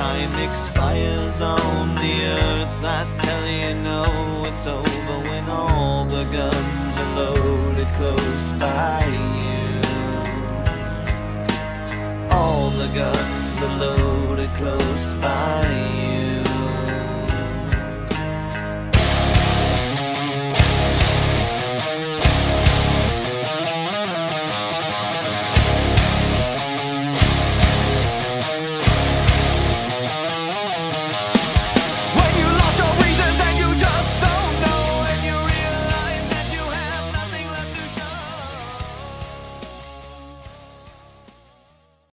time expires on the earth. I tell you no, it's over when all the guns are loaded close by you. All the guns are loaded.